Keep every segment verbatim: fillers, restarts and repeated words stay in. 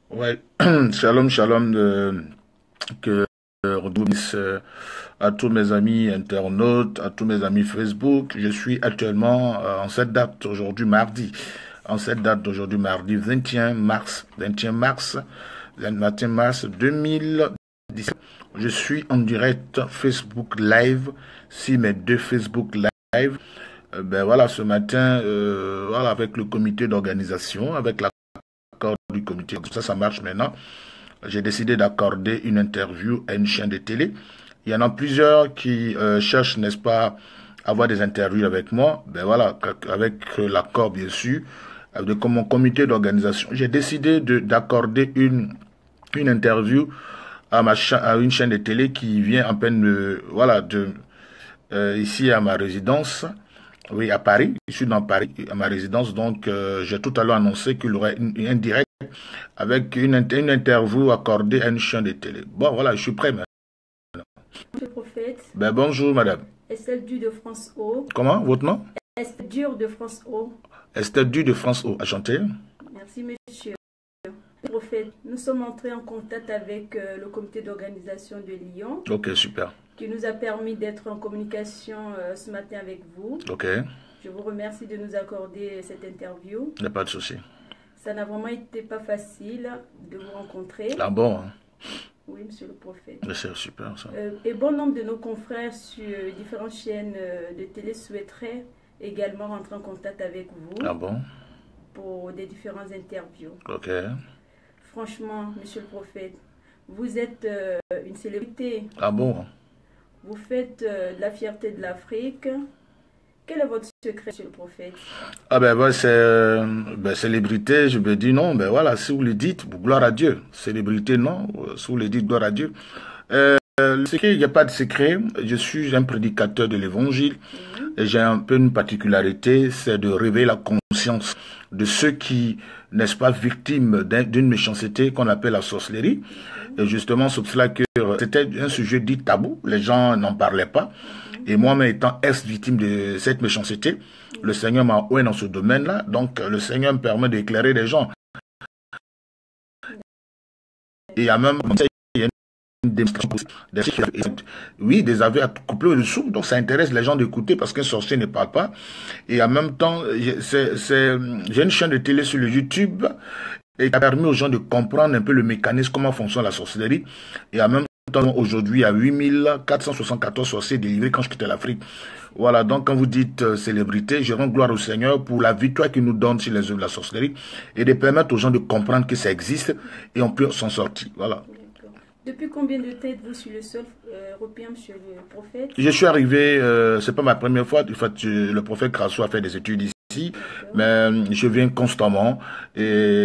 Ouais, shalom, shalom, euh, que euh, redoublisse, euh, à tous mes amis internautes, à tous mes amis Facebook. Je suis actuellement euh, en cette date aujourd'hui mardi, en cette date d'aujourd'hui mardi vingt et un mars, vingt et un mars, vingt et un mars deux mille dix-sept. Je suis en direct Facebook Live, si mes deux Facebook Live. Euh, ben voilà, ce matin, euh, voilà, avec le comité d'organisation, avec l'accord du comité, ça, ça marche maintenant. J'ai décidé d'accorder une interview à une chaîne de télé. Il y en a plusieurs qui euh, cherchent, n'est-ce pas, à avoir des interviews avec moi. Ben voilà, avec l'accord, bien sûr, de mon comité d'organisation. J'ai décidé de d'accorder une, une interview à, ma à une chaîne de télé qui vient en peine de, voilà, de, euh, ici à ma résidence. Oui, à Paris. Je suis dans Paris, à ma résidence. Donc, euh, j'ai tout à l'heure annoncé qu'il y aurait un direct avec une, une interview accordée à une chaîne de télé. Bon, voilà, je suis prêt maintenant. Monsieur le prophète. Ben, bonjour, madame. Estelle Du de France O. Comment, votre nom? Estelle Dur de France O. Estelle Du de France O. Enchanté. Merci, monsieur. Le prophète, nous sommes entrés en contact avec euh, le comité d'organisation de Lyon. Ok, super. Qui nous a permis d'être en communication euh, ce matin avec vous. Ok. Je vous remercie de nous accorder cette interview. Il n'y a pas de souci. Ça n'a vraiment été pas facile de vous rencontrer. Ah bon, hein? Oui, monsieur le prophète. C'est super, ça. Euh, et bon nombre de nos confrères sur différentes chaînes euh, de télé souhaiteraient également rentrer en contact avec vous. Ah bon? Pour des différentes interviews. Ok. Franchement, monsieur le prophète, vous êtes euh, une célébrité. Ah bon? Vous faites euh, de la fierté de l'Afrique. Quel est votre secret, monsieur le prophète? Ah ben, ben c'est euh, ben, célébrité, je me dis non, ben voilà, si vous le dites, gloire à Dieu. Célébrité, non, si vous le dites, gloire à Dieu. Euh, le secret, il n'y a pas de secret. Je suis un prédicateur de l'évangile. Mmh. Et j'ai un peu une particularité, c'est de réveiller la conscience de ceux qui, n'est-ce pas, victimes d'une méchanceté qu'on appelle la sorcellerie. Mmh. Et justement, c'est pour cela que c'était un sujet dit tabou. Les gens n'en parlaient pas. Et moi-même étant ex-victime de cette méchanceté, le Seigneur m'a oué dans ce domaine-là. Donc, le Seigneur me permet d'éclairer les gens. Et il y a même une démonstration. Oui, des aveux à couper le sou. Donc, ça intéresse les gens d'écouter parce qu'un sorcier ne parle pas. Et en même temps, j'ai une chaîne de télé sur le YouTube et qui a permis aux gens de comprendre un peu le mécanisme, comment fonctionne la sorcellerie. Et en même temps, aujourd'hui, il y a huit mille quatre cent soixante-quatorze sorciers délivrés quand je quittais l'Afrique. Voilà, donc quand vous dites euh, célébrité, je rends gloire au Seigneur pour la victoire qu'il nous donne sur les œuvres de la sorcellerie et de permettre aux gens de comprendre que ça existe et on peut s'en sortir. Voilà. Depuis combien de temps êtes-vous sur le sol euh, européen, monsieur le prophète? Je suis arrivé, euh, c'est pas ma première fois, en fait, je, le prophète Crasso a fait des études ici, mais euh, je viens constamment et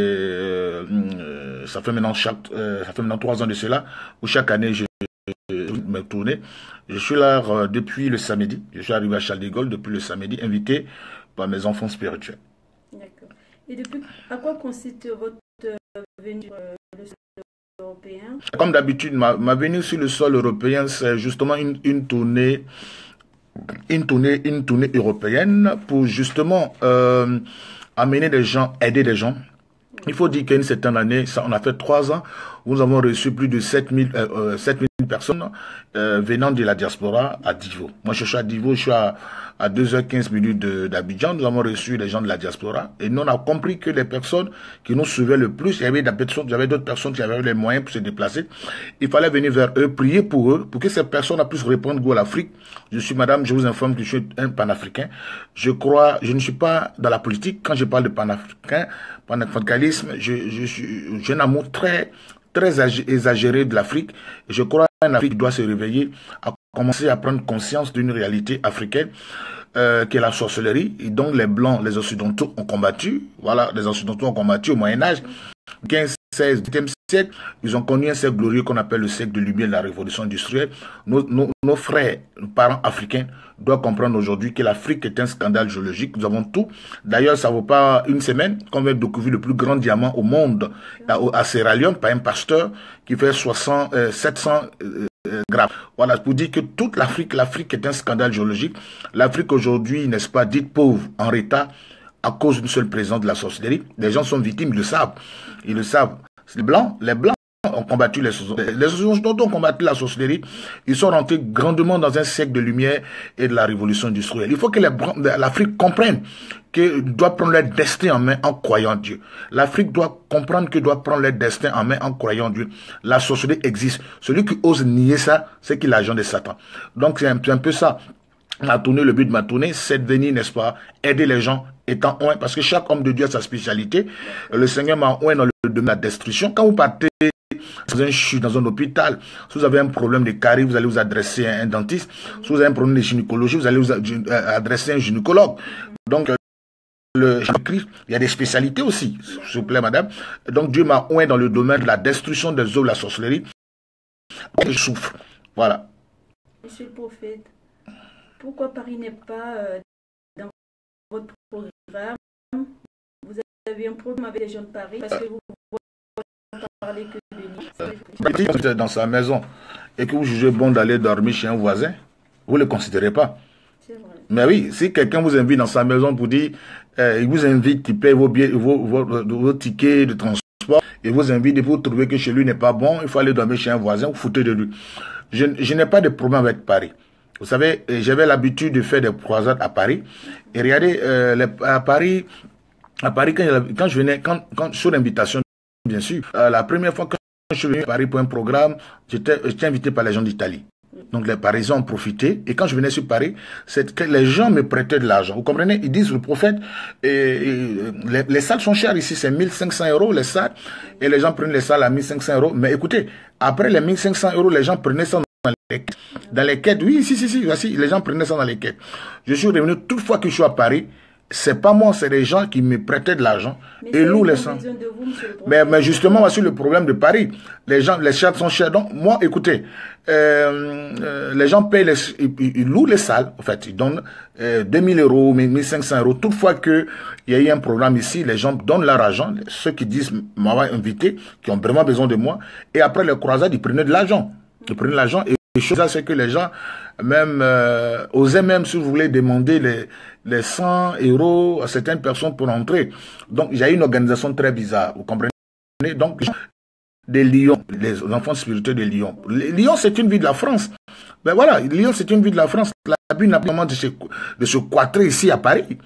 euh, ça fait maintenant chaque, euh, ça fait maintenant trois ans de cela où chaque année je me tourner. Je suis là euh, depuis le samedi. Je suis arrivé à Charles de Gaulle depuis le samedi, invité par mes enfants spirituels. D'accord. Et depuis, à quoi consiste votre euh, venue sur euh, le sol européen? Comme d'habitude, ma, ma venue sur le sol européen, c'est justement une, une tournée, une tournée, une tournée européenne pour justement euh, amener des gens, aider des gens. Il faut dire qu'une certaine année, ça, on a fait trois ans, où nous avons reçu plus de sept mille personnes euh, venant de la diaspora à Divo. Moi, je suis à Divo, je suis à, à deux heures quinze minutes d'Abidjan. Nous avons reçu les gens de la diaspora et nous, on a compris que les personnes qui nous suivaient le plus, il y avait d'autres personnes qui avaient les moyens pour se déplacer. Il fallait venir vers eux, prier pour eux, pour que ces personnes puissent répondre go à l'Afrique. Je suis madame, je vous informe que je suis un panafricain. Je crois, je ne suis pas dans la politique. Quand je parle de panafricain, panafricanisme, je, je, je, j'ai un amour très, très exagéré de l'Afrique. Je crois qu'un Afrique doit se réveiller, à commencer à prendre conscience d'une réalité africaine, euh, qui est la sorcellerie, et donc les Blancs, les Occidentaux ont combattu. Voilà, les Occidentaux ont combattu au Moyen-Âge. quinze, seize, dix-septième siècle, ils ont connu un siècle glorieux qu'on appelle le siècle de lumière de la révolution industrielle. Nos, nos, nos frères, nos parents africains doivent comprendre aujourd'hui que l'Afrique est un scandale géologique. Nous avons tout. D'ailleurs, ça ne vaut pas une semaine qu'on va découvrir le plus grand diamant au monde à, à Sierra Leone par un pasteur qui fait soixante, euh, sept cents euh, grammes. Voilà, pour dire que toute l'Afrique, l'Afrique est un scandale géologique. L'Afrique aujourd'hui, n'est-ce pas, dite pauvre, en état, à cause d'une seule présence de la sorcellerie. Les gens sont victimes, ils le savent. Ils le savent. Les Blancs, les Blancs ont combattu les sorcelleries. Les Occidentaux ont combattu la sorcellerie. Ils sont rentrés grandement dans un siècle de lumière et de la révolution industrielle. Il faut que l'Afrique comprenne qu'elle doit prendre leur destin en main en croyant en Dieu. L'Afrique doit comprendre qu'elle doit prendre leur destin en main en croyant en Dieu. La sorcellerie existe. Celui qui ose nier ça, c'est qu'il est l'agent de Satan. Donc c'est un, un peu ça. Ma tournée, le but de ma tournée, c'est de venir, n'est-ce pas, aider les gens étant oint, parce que chaque homme de Dieu a sa spécialité. Le Seigneur m'a oint dans le domaine de la destruction. Quand vous partez dans un chute, dans un hôpital, si vous avez un problème de carie, vous allez vous adresser à un dentiste. Si vous avez un problème de gynécologie, vous allez vous adresser à un gynécologue. Donc, le Christ, il y a des spécialités aussi, s'il vous plaît, madame. Donc, Dieu m'a oint dans le domaine de la destruction des œuvres de la sorcellerie. Et je souffre. Voilà. Monsieur le prophète, pourquoi Paris n'est pas euh, dans votre programme? Vous avez un problème avec les gens de Paris parce que vous ne parlez que de Nice. Si vous êtes dans sa maison et que vous jugez bon d'aller dormir chez un voisin, vous ne le considérez pas. C'est vrai. Mais oui, si quelqu'un vous invite dans sa maison pour dire, euh, il vous invite, il paye vos, billets, vos, vos, vos, vos tickets de transport, et vous invite et vous trouvez que chez lui n'est pas bon, il faut aller dormir chez un voisin, vous foutez de lui. Je, je n'ai pas de problème avec Paris. Vous savez, j'avais l'habitude de faire des croisades à Paris. Et regardez, euh, les, à Paris, à Paris quand, quand je venais, quand, quand, sur l'invitation, bien sûr, euh, la première fois que je suis venu à Paris pour un programme, j'étais invité par les gens d'Italie. Donc les Parisiens ont profité. Et quand je venais sur Paris, c'est que les gens me prêtaient de l'argent. Vous comprenez? Ils disent, le prophète, et, et, les, les salles sont chères ici, c'est mille cinq cents euros les salles. Et les gens prennent les salles à mille cinq cents euros. Mais écoutez, après les mille cinq cents euros, les gens prenaient ça dans les quêtes. Dans les quêtes, oui, si, si, si, voici, les gens prenaient ça dans les quêtes. Je suis revenu toute fois que je suis à Paris. C'est pas moi, c'est les gens qui me prêtaient de l'argent et louent les sangs. Mais, mais justement, voici le problème de Paris. Les gens, les chats sont chers. Donc, moi, écoutez, euh, euh, les gens payent, les, ils, ils louent les salles. En fait, ils donnent euh, deux mille euros, mille cinq cents euros. Toutefois que il y a eu un programme ici, les gens donnent leur argent. Ceux qui disent m'avoir invité, qui ont vraiment besoin de moi. Et après les croisades, ils prenaient de l'argent. Ils prenaient de l'argent. Et la chose, c'est que les gens même euh, osaient même, si vous voulez, demander les, les cent euros à certaines personnes pour entrer. Donc, il y a une organisation très bizarre, vous comprenez? Donc, des lions, les enfants spirituels des lions. Les Lyon, c'est une ville de la France. Ben voilà, Lyon, c'est une ville de la France. La Bible n'a pas moment de se, de se quatrer ici à Paris.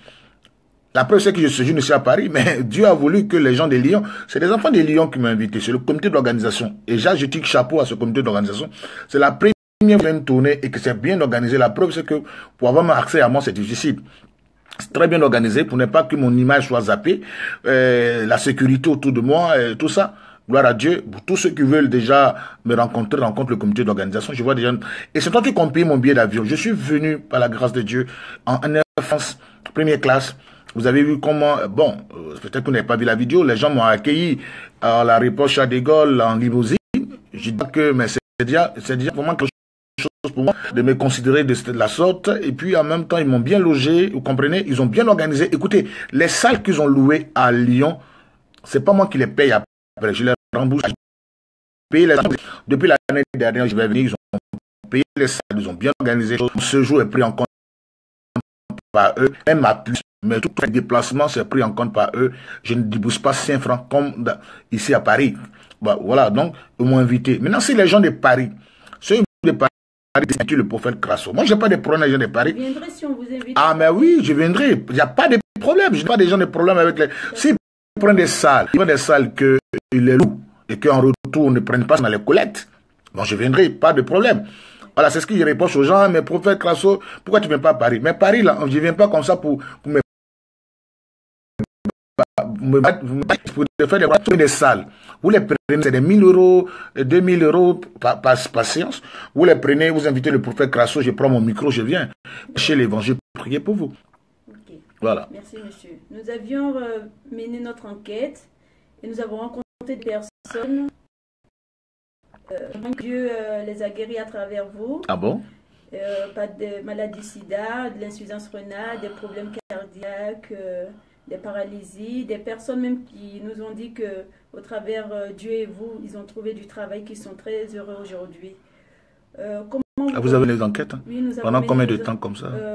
La preuve, c'est que je suis ici à Paris, mais Dieu a voulu que les gens des Lions, c'est les enfants des Lions qui m'ont invité, c'est le comité d'organisation. Et déjà, je tire chapeau à ce comité d'organisation. C'est la première une tournée et que c'est bien organisé. La preuve, c'est que pour avoir accès à moi, c'est difficile. C'est très bien organisé pour ne pas que mon image soit zappée. Euh, la sécurité autour de moi, euh, tout ça. Gloire à Dieu. Pour tous ceux qui veulent déjà me rencontrer, rencontre le comité d'organisation. Je vois déjà. Et c'est toi qui as payé mon billet d'avion. Je suis venu, par la grâce de Dieu, en, en Air France, première classe. Vous avez vu comment, bon, euh, peut-être que vous n'avez pas vu la vidéo, les gens m'ont accueilli à l'aéroport Charles de Gaulle en limousine. Je dis que, mais c'est déjà, c'est déjà vraiment quelque chose pour moi de me considérer de, de la sorte. Et puis en même temps, ils m'ont bien logé, vous comprenez, ils ont bien organisé. Écoutez, les salles qu'ils ont louées à Lyon, c'est pas moi qui les paye après, je les rembourse. Paye les salles. Depuis l'année dernière, je vais venir, ils ont payé les salles, ils ont bien organisé. Ce jour est pris en compte par eux, même ma puce. Mais tout les déplacements, c'est pris en compte par eux. Je ne débourse pas cinq francs comme ici à Paris. Bah, voilà, donc, ils m'ont invité. Maintenant, c'est les gens de Paris. Ceux de Paris, c'est le prophète Crasso. Moi, je n'ai pas de problème avec les gens de Paris. Vous viendrez si on vous invite. Ah, mais oui, je viendrai. Il n'y a pas de problème. Je n'ai pas des gens de problème avec les. S'ils prennent des salles, ils prennent des salles qu'ils les louent et qu'en retour, on ne prenne pas dans les collectes, bon, je viendrai, pas de problème. Voilà, c'est ce qu'il reproche aux gens. Mais prophète Crasso, pourquoi tu ne viens pas à Paris? Mais Paris, là, je ne viens pas comme ça pour, pour me pour faire des, des salles. Vous les prenez, c'est des mille euros, deux mille euros par, par, par séance. Vous les prenez, vous invitez le prophète Crasso, je prends mon micro, je viens chez l'évangile prier pour vous. Okay. Voilà. Merci, monsieur. Nous avions euh, mené notre enquête et nous avons rencontré des personnes. Euh, Dieu euh, les a guéris à travers vous. Ah bon? Euh, pas de maladie sida, de l'insuffisance rénale, des problèmes cardiaques, euh, des paralysies, des personnes même qui nous ont dit que au travers euh, Dieu et vous, ils ont trouvé du travail, qui sont très heureux aujourd'hui. Euh, comment ah, vous avez les enquêtes hein? Oui, nous avons pendant combien de les... temps comme ça? euh,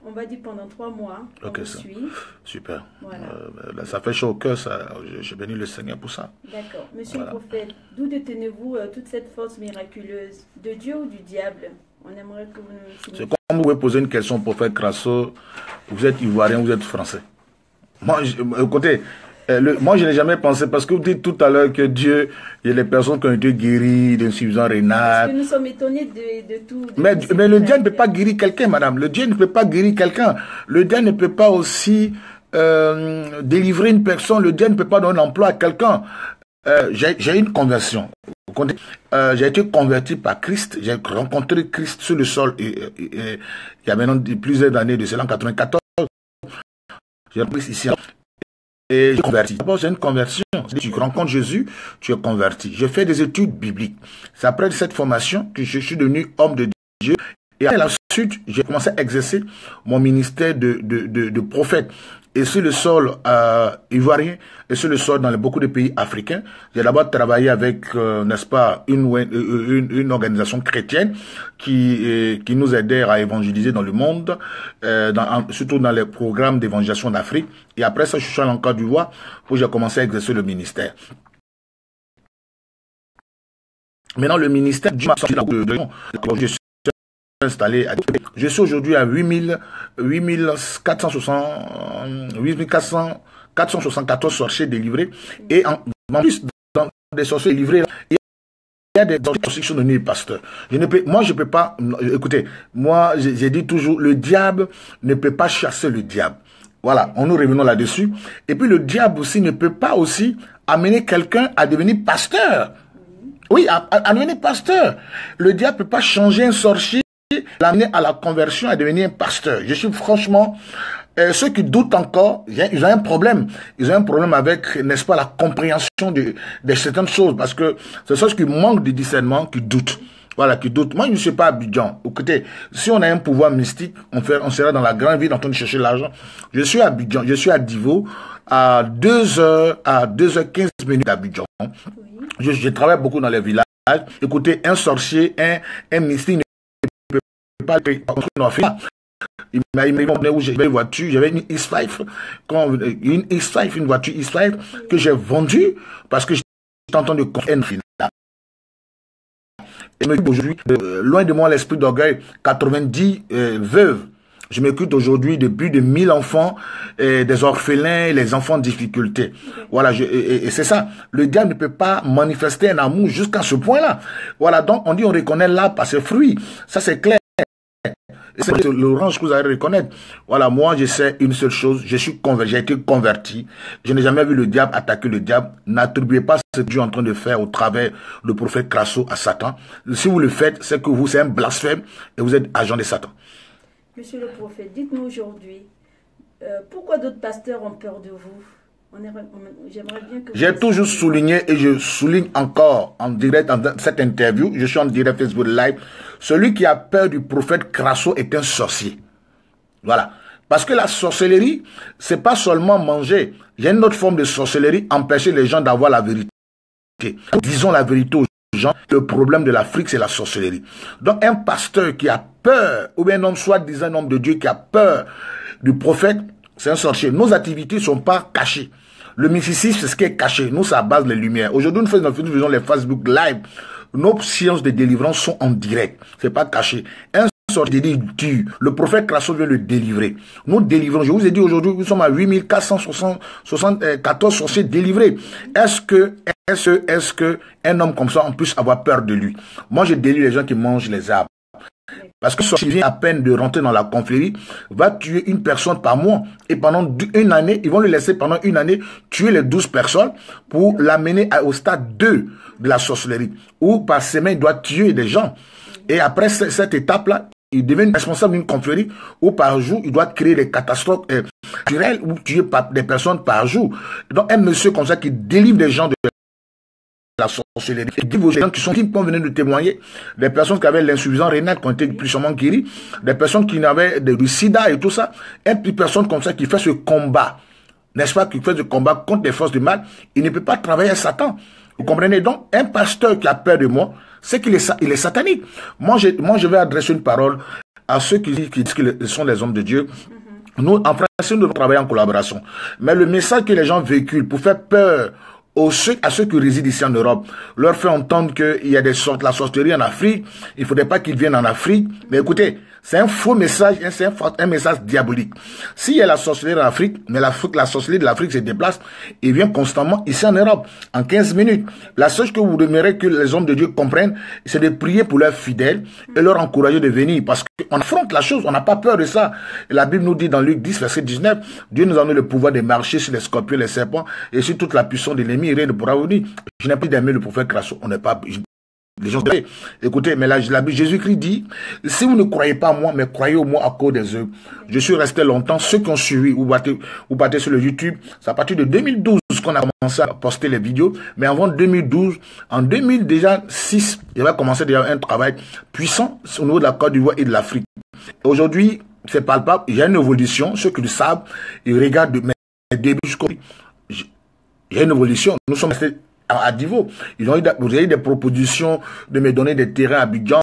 on va dire pendant trois mois. Ok, on ça. suit. Super. Voilà. Euh, là, ça fait chaud au cœur, ça. J'ai béni le Seigneur pour ça. D'accord. Monsieur Voilà. le prophète, d'où détenez-vous euh, toute cette force miraculeuse? De Dieu ou du diable? On aimerait que vous nous C'est signifiez. comme vous pouvez poser une question au prophète Crasso, vous êtes ivoirien, vous êtes français. Moi, je, écoutez, euh, le, moi je n'ai jamais pensé, parce que vous dites tout à l'heure que Dieu, il y a des personnes qui ont été guéries d'insuffisance Parce rénale. que nous sommes étonnés de, de tout. de Mais, tout ce mais qui le vous diable ne arrive. peut pas guérir quelqu'un, madame. Le diable ne peut pas guérir quelqu'un. Le diable ne peut pas aussi euh, délivrer une personne. Le diable ne peut pas donner un emploi à quelqu'un. Euh, j'ai une conversion. Euh, j'ai été converti par Christ. J'ai rencontré Christ sur le sol et, et, et, il y a maintenant plusieurs années de cela, en quatre-vingt-quatorze. J'ai rencontré ici. Et j'ai converti. D'abord, j'ai une conversion. Tu rencontres Jésus, tu es converti. J'ai fait des études bibliques. C'est après cette formation que je suis devenu homme de Dieu. Et à la suite, j'ai commencé à exercer mon ministère de, de, de, de prophète. Et sur le sol euh, ivoirien, et sur le sol dans les, beaucoup de pays africains, j'ai d'abord travaillé avec, euh, n'est-ce pas, une, une, une organisation chrétienne qui, euh, qui nous aidait à évangéliser dans le monde, euh, dans, surtout dans les programmes d'évangélisation d'Afrique. Et après ça, je suis allé en Côte d'Ivoire où j'ai commencé à exercer le ministère. Maintenant, le ministère du je suis installé à... Je suis aujourd'hui à huit mille quatre cent soixante-quatorze sorciers délivrés. Et en, en plus, dans des sorciers délivrés, il y a des sorciers qui sont devenus pasteurs. Je ne peux, moi, je ne peux pas... Écoutez, moi, j'ai dit toujours, le diable ne peut pas chasser le diable. Voilà, on nous revenons là-dessus. Et puis, le diable aussi ne peut pas aussi amener quelqu'un à devenir pasteur. Oui, à, à, à devenir pasteur. Le diable ne peut pas changer un sorcier, l'amener à la conversion, à devenir un pasteur. Je suis franchement, euh, ceux qui doutent encore, ils ont un problème. Ils ont un problème avec, n'est-ce pas, la compréhension de, de certaines choses, parce que c'est ceux qui manquent de discernement, qui doutent. Voilà, qui doutent. Moi, je ne suis pas à Abidjan. Écoutez, si on a un pouvoir mystique, on, fait, on sera dans la grande ville en train de chercher l'argent. Je suis à Abidjan, je suis à Divo, à deux heures, à deux heures quinze minutes d'Abidjan. Oui. Je, je travaille beaucoup dans les villages. Écoutez, un sorcier, un, un mystique, pas il m'a demandé où j'avais une voiture, j'avais une X cinq, une X cinq, une voiture X cinq que j'ai vendue parce que j'étais en train de construire une villa. Et aujourd'hui, euh, loin de moi l'esprit d'orgueil, quatre-vingt-dix euh, veuves. Je m'occupe aujourd'hui de plus de mille enfants, euh, des orphelins, les enfants en difficulté. Voilà, je, et, et c'est ça. Le diable ne peut pas manifester un amour jusqu'à ce point-là. Voilà, donc on dit on reconnaît l'arbre par ses fruits. Ça c'est clair. C'est l'orange que vous allez reconnaître. Voilà, moi je sais une seule chose, je suis converti, j'ai été converti. Je n'ai jamais vu le diable attaquer le diable. N'attribuez pas ce que Dieu est en train de faire au travers du prophète Crasso à Satan. Si vous le faites, c'est que vous, c'est un blasphème et vous êtes agent de Satan. Monsieur le prophète, dites-nous aujourd'hui, euh, pourquoi d'autres pasteurs ont peur de vous? J'aimerais bien que J'ai toujours souligné et je souligne encore en direct dans cette interview, je suis en direct Facebook Live, celui qui a peur du prophète Crasso est un sorcier. Voilà. Parce que la sorcellerie, c'est pas seulement manger. Il y a une autre forme de sorcellerie, empêcher les gens d'avoir la vérité. Disons la vérité aux gens, le problème de l'Afrique, c'est la sorcellerie. Donc un pasteur qui a peur, ou bien un homme soi-disant un homme de Dieu qui a peur du prophète, c'est un sorcier. Nos activités ne sont pas cachées. Le mysticisme, c'est ce qui est caché. Nous, ça base les lumières. Aujourd'hui, nous faisons, nous faisons les Facebook Live. Nos séances de délivrance sont en direct. C'est pas caché. Un sorcier tue. Le prophète Crasso veut le délivrer. Nous délivrons. Je vous ai dit aujourd'hui, nous sommes à huit mille quatre cent soixante-quatorze sorciers délivrés. Est-ce que, est-ce que, est-ce que un homme comme ça, on puisse avoir peur de lui? Moi, je délivre les gens qui mangent les arbres. Parce que sorcier vient à peine de rentrer dans la confrérie, va tuer une personne par mois. Et pendant une année, ils vont le laisser pendant une année tuer les douze personnes pour l'amener au stade deux de la sorcellerie. Où par semaine, il doit tuer des gens. Et après cette étape-là, il devient responsable d'une confrérie où par jour, il doit créer des catastrophes naturelles ou tuer des personnes par jour. Donc un monsieur comme ça qui délivre des gens de la sorcellerie. Et dit vos gens qui sont qui peuvent venir de témoigner, des personnes qui avaient l'insuffisance rénale, qui ont été plus sûrement guéries, des personnes qui n'avaient du sida et tout ça, et puis personne comme ça qui fait ce combat, n'est-ce pas, qui fait ce combat contre les forces du mal, il ne peut pas travailler à Satan. Vous comprenez donc, un pasteur qui a peur de moi, c'est qu'il est, il est satanique. Moi je, moi, je vais adresser une parole à ceux qui, qui disent qu'ils sont des hommes de Dieu. Mm-hmm. Nous, en principe, nous devons travailler en collaboration. Mais le message que les gens véhiculent pour faire peur aux ceux, à ceux qui résident ici en Europe, leur fait entendre qu'il y a des sortes, la sorcellerie en Afrique, il ne faudrait pas qu'ils viennent en Afrique. Mais écoutez, c'est un faux message, c'est un, un message diabolique. S'il y a la sorcellerie en Afrique, mais la, la sorcellerie de l'Afrique se déplace et vient constamment ici en Europe, en quinze minutes. La seule chose que vous demeurez que les hommes de Dieu comprennent, c'est de prier pour leurs fidèles et leur encourager de venir. Parce qu'on affronte la chose, on n'a pas peur de ça. Et la Bible nous dit dans Luc dix, verset dix-neuf, Dieu nous a donné le pouvoir de marcher sur les scorpions, les serpents et sur toute la puissance de l'ennemi. Rien ne pourra vous dire. Je n'ai pas d'aimer le prophète Crasso. On n'est pas... Les gens, écoutez, mais là, Jésus-Christ dit, si vous ne croyez pas à moi, mais croyez au moi à cause des œuvres. Je suis resté longtemps, ceux qui ont suivi, ou battez, ou battez sur le YouTube, c'est à partir de deux mille douze qu'on a commencé à poster les vidéos, mais avant deux mille douze, en deux mille six, j'avais commencé déjà un travail puissant au niveau de la Côte d'Ivoire et de l'Afrique. Aujourd'hui, c'est palpable, il y a une évolution, ceux qui le savent, ils regardent mes débuts jusqu'au... Il y a une évolution, nous sommes restés à Divo. Ils ont eu, vous avez eu des propositions de me donner des terrains à Abidjan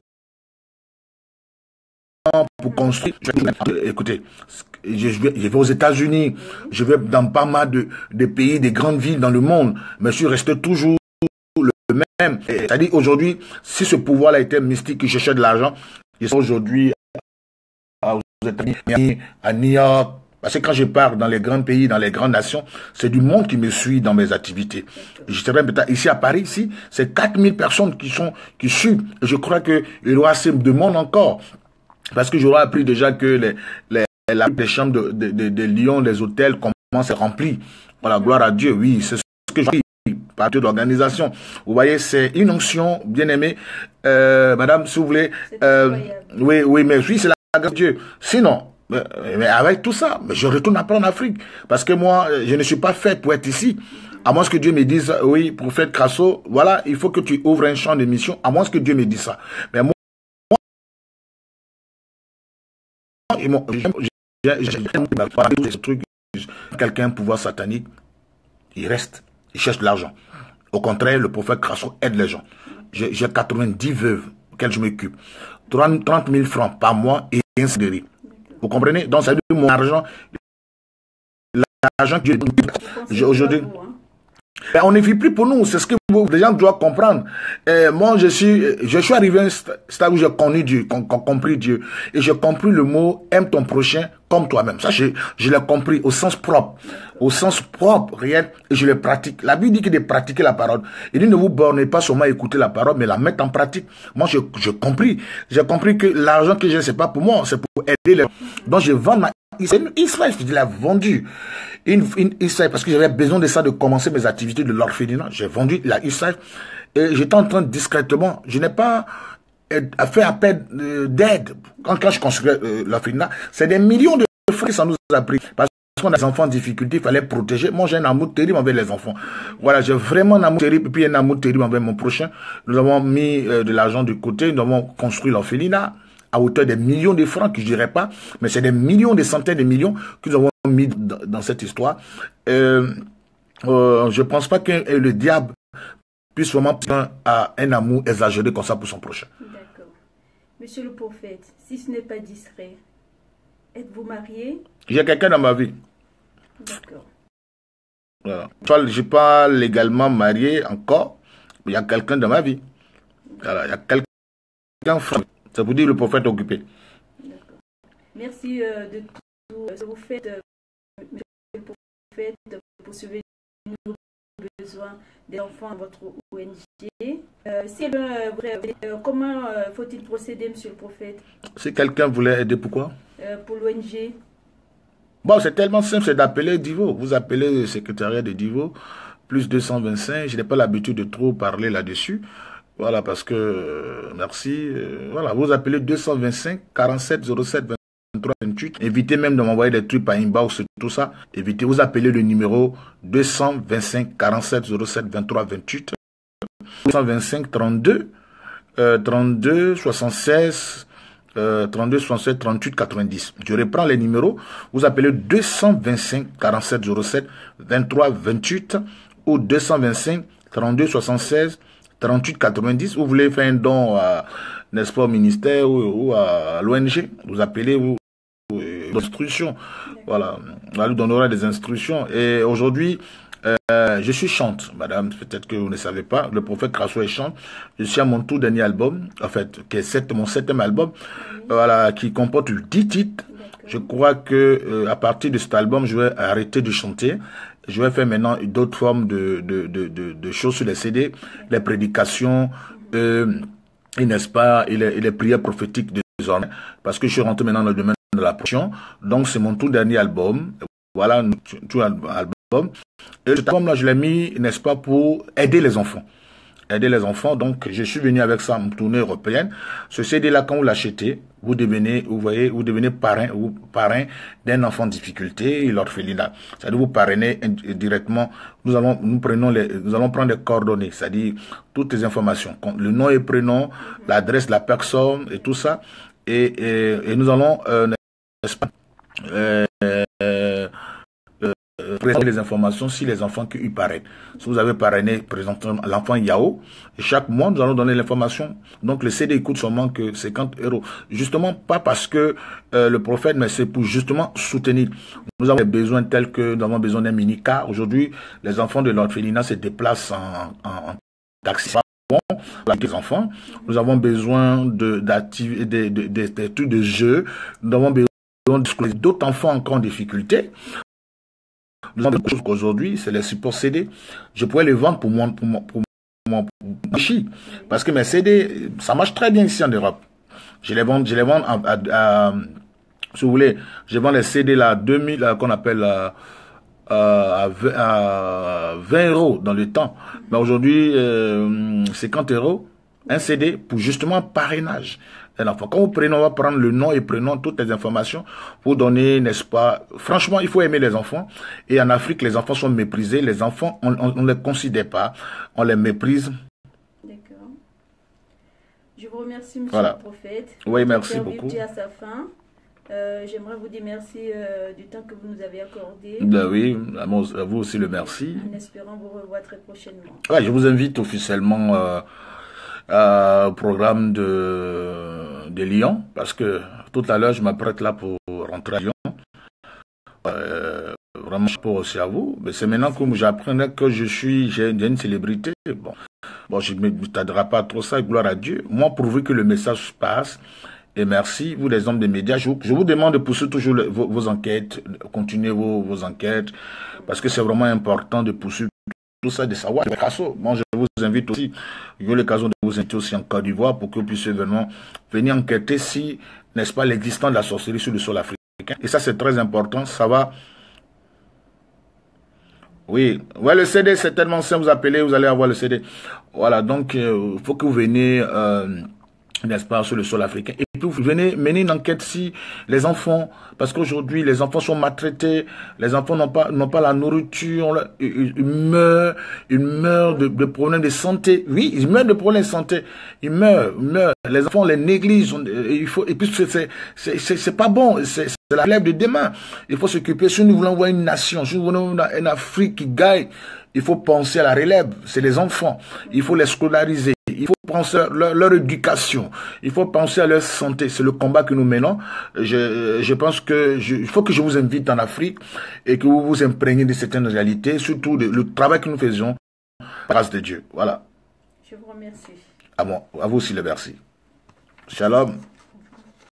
pour construire. Écoutez, je vais, je vais aux États-Unis, je vais dans pas mal de, de pays, des grandes villes dans le monde, mais je suis resté toujours le même. C'est-à-dire aujourd'hui, si ce pouvoir-là était mystique, qui cherchait de l'argent, ils sont aujourd'hui aux États-Unis, à New York. Parce que quand je pars dans les grands pays, dans les grandes nations, c'est du monde qui me suit dans mes activités. Je serais peut-être ici à Paris, ici, c'est quatre mille personnes qui sont, qui suivent. Et je crois qu'il y aura assez de monde encore. Parce que j'aurais appris déjà que les, les, la, les chambres de, de, de, de Lyon, les hôtels commencent à remplir. Voilà, gloire à Dieu, oui, c'est ce que je dis. Partout d'organisation. Vous voyez, c'est une onction, bien aimée. Euh, madame, si vous voulez, euh, oui, oui, mais oui, c'est la grâce de Dieu. Sinon, mais avec tout ça, je retourne après en Afrique. Parce que moi, je ne suis pas fait pour être ici. À moins que Dieu me dise, oui, prophète Crasso, voilà, il faut que tu ouvres un champ de mission. À moins que Dieu me dise ça. Mais moi, j'ai trucs, quelqu'un pouvoir satanique, il reste, il cherche de l'argent. Au contraire, le prophète Crasso aide les gens. J'ai quatre-vingt-dix veuves auxquelles je m'occupe. trente mille francs par mois et un C D R I. Vous comprenez? Donc, ça veut dire mon argent, l'argent que j'ai aujourd'hui. Ben, on ne vit plus pour nous, c'est ce que vous, les gens doivent comprendre. Et moi, je suis, je suis arrivé à un stade où j'ai connu Dieu, con, con, compris Dieu. Et j'ai compris le mot, aime ton prochain comme toi-même. Ça, je, je l'ai compris au sens propre. Au sens propre, réel, et je le pratique. La Bible dit que de pratiquer la parole. Il dit ne vous bornez pas seulement à écouter la parole, mais la mettre en pratique. Moi, je, je compris. J'ai compris que l'argent que j'ai, c'est pas pour moi, c'est pour aider les gens. Donc, je vends ma Israël, je l'ai vendu. Une, une Israël, parce que j'avais besoin de ça, de commencer mes activités de l'orphelinat. J'ai vendu la Israël. Et j'étais en train de discrètement, je n'ai pas fait appel d'aide. Quand, quand je construisais euh, l'orphelinat, c'est des millions de francs que ça nous a pris. Parce qu'on a des enfants en difficulté, il fallait protéger. Moi, j'ai un amour terrible envers les enfants. Voilà, j'ai vraiment un amour terrible, et puis un amour terrible envers mon prochain. Nous avons mis euh, de l'argent de côté, nous avons construit l'orphelinat à hauteur des millions de francs, que je dirais pas, mais c'est des millions, des centaines de millions que nous avons mis dans, dans cette histoire. Euh, euh, je pense pas que le diable puisse vraiment prendre à un amour exagéré comme ça pour son prochain. D'accord. Monsieur le prophète, si ce n'est pas discret, êtes-vous marié? J'ai quelqu'un dans ma vie. D'accord. Voilà. Je ne suis pas légalement marié encore, mais il y a quelqu'un dans ma vie. Voilà, il y a quelqu'un frère. Ça vous dit le prophète occupé. D'accord. Merci euh, de tout ce que vous faites, euh, monsieur le prophète, pour subvenir nos besoins des enfants à votre O N G. Euh, si euh, euh, comment euh, faut-il procéder, monsieur le prophète? Si quelqu'un voulait aider, pourquoi? euh, Pour l'O N G. Bon, c'est tellement simple, c'est d'appeler Divo. Vous appelez le secrétariat de Divo, plus deux cent vingt-cinq. Je n'ai pas l'habitude de trop parler là-dessus. Voilà, parce que, euh, merci, euh, voilà, vous appelez deux cent vingt-cinq, quarante-sept, zéro sept, vingt-trois, vingt-huit. Évitez même de m'envoyer des trucs par inbox, tout ça. Évitez, vous appelez le numéro deux cent vingt-cinq, quarante-sept, zéro sept, vingt-trois, vingt-huit. deux cent vingt-cinq, trente-deux, euh, trente-deux, soixante-seize, euh, trente-deux, soixante-sept, trente-huit, quatre-vingt-dix. Je reprends les numéros. Vous appelez deux cent vingt-cinq, quarante-sept, zéro sept, vingt-trois, vingt-huit ou deux cent vingt-cinq, trente-deux, soixante-seize, trente-huit quatre-vingt-dix. Vous voulez faire un don, n'est-ce pas, au ministère ou, ou à l'O N G, vous appelez, vous, d'instructions. Voilà, on nous donnera des instructions. Et aujourd'hui, euh, je suis chante, madame, peut-être que vous ne savez pas, le prophète Krasso est chante. Je suis à mon tout dernier album, en fait, qui est sept, mon septième album, voilà, qui comporte dix titres. Je crois que euh, à partir de cet album, je vais arrêter de chanter. Je vais faire maintenant d'autres formes de, de, de, de, de choses sur les C D, les prédications, euh, et n'est-ce pas, et les, et les prières prophétiques désormais, parce que je suis rentré maintenant dans le domaine de la production. Donc c'est mon tout dernier album. Voilà, tout album. Et cet album-là, je l'ai mis, n'est-ce pas, pour aider les enfants. Aider les enfants. Donc, je suis venu avec ça en tournée européenne. Ce C D-là, quand vous l'achetez, vous devenez, vous voyez, vous devenez parrain ou parrain d'un enfant en difficulté et l'orphelinat. C'est-à-dire, vous parrainez directement. Nous allons, nous prenons les, nous allons prendre les coordonnées. C'est-à-dire, toutes les informations. Le nom et prénom, l'adresse de la personne et tout ça. Et, et, et nous allons, euh, n'est-ce pas, euh, euh, présenter les informations si les enfants qui y parrainent. Si vous avez parrainé, présentement, l'enfant Yao, et chaque mois, nous allons donner l'information. Donc, le C D coûte seulement que cinquante euros. Justement, pas parce que euh, le prophète, mais c'est pour justement soutenir. Nous avons des besoins tels que nous avons besoin d'un mini-car. Aujourd'hui, les enfants de l'orphelinat se déplacent en, en, en taxi. Bon, avec les enfants, nous avons besoin de d'activités, de, de, de, de, de, de jeux. Nous avons besoin d'autres enfants encore en difficulté. Nous avons des choses qu'aujourd'hui, c'est les supports C D. Je pourrais les vendre pour mon, pour mon, pour mon, pour chi. Parce que mes C D, ça marche très bien ici en Europe. Je les vends, je les vends à, à, à si vous voulez, je vends les C D là, deux mille, qu'on appelle à, à, à vingt euros dans le temps. Mais aujourd'hui, euh, cinquante euros, un C D pour justement parrainage. Quand vous prenez, on va prendre le nom et prénom, toutes les informations pour donner, n'est-ce pas? Franchement, il faut aimer les enfants. Et en Afrique, les enfants sont méprisés. Les enfants, on ne les considère pas. On les méprise. D'accord. Je vous remercie, monsieur voilà. le prophète. Oui, merci beaucoup. À sa fin. Euh, J'aimerais vous dire merci euh, du temps que vous nous avez accordé. Ben oui, à vous aussi le merci. En espérant vous revoir très prochainement. Ouais, je vous invite officiellement euh, euh, au programme de, de Lyon, parce que tout à l'heure, je m'apprête là pour rentrer à Lyon. Euh, vraiment, je pense aussi à vous. Mais c'est maintenant que j'apprenais que je suis, j'ai une célébrité. Bon, bon je ne m'attarderai pas trop ça, gloire à Dieu. Moi, pourvu que le message passe, et merci, vous les hommes des médias, je vous, je vous demande de poursuivre toujours le, vos, vos enquêtes, continuez vos, vos enquêtes, parce que c'est vraiment important de poursuivre tout ça, de savoir. Moi, je vous invite aussi, j'ai l'occasion de vous inviter aussi en Côte d'Ivoire pour que vous puissiez vraiment venir enquêter si, n'est-ce pas, l'existence de la sorcellerie sur le sol africain. Et ça, c'est très important, ça va. Oui, ouais, le C D, c'est tellement simple, vous appelez, vous allez avoir le C D. Voilà, donc, il euh, faut que vous veniez... Euh, n'est-ce pas, sur le sol africain. Et puis, vous venez mener une enquête si les enfants, parce qu'aujourd'hui, les enfants sont maltraités, les enfants n'ont pas, n'ont pas la nourriture, ils, ils meurent, ils meurent de, de problèmes de santé. Oui, ils meurent de problèmes de santé. Ils meurent, ils meurent. Les enfants les négligent. Il faut, et puis, c'est, c'est, c'est, c'est pas bon. C'est, c'est la relève de demain. Il faut s'occuper. Si nous voulons voir une nation, si nous voulons une Afrique qui gagne, il faut penser à la relève. C'est les enfants. Il faut les scolariser. Il faut penser à leur, leur éducation. Il faut penser à leur santé. C'est le combat que nous menons. Je, je pense que je, il faut que je vous invite en Afrique et que vous vous imprégnez de certaines réalités, surtout de, le travail que nous faisons, grâce de Dieu. Voilà. Je vous remercie. À moi, à vous aussi le merci. Shalom.